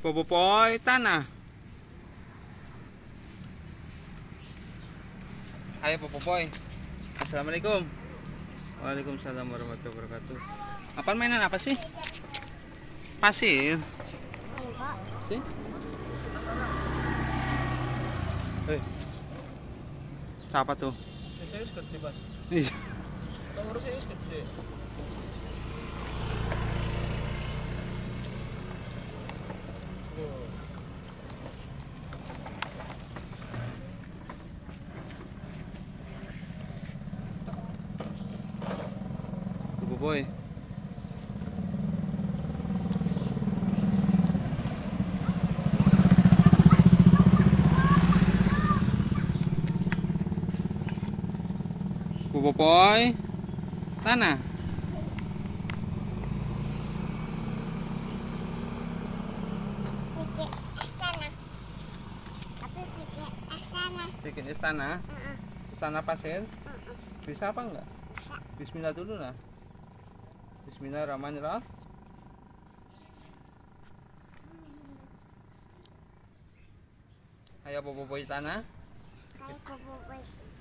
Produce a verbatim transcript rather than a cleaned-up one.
Popopoy tanah. Ayo Popopoy. Assalamualaikum. Waalaikumsalam warahmatullahi wabarakatuh. Apa mainan apa sih? Pasir. Enggak. Sih? Eh, siapa tuh? Serius gede pas. Iya. Nomor serius gede. Loh. Popopoy. Popopoy tanah. Bikin istana. Tapi bikin istana. Bikin istana. Heeh. Istana pasir. Heeh. Bisa apa enggak? Bisa. Bismillah dulu lah. Bismillahirrahmanirrahim. Ayo Popopoy tanah. Kayak kubu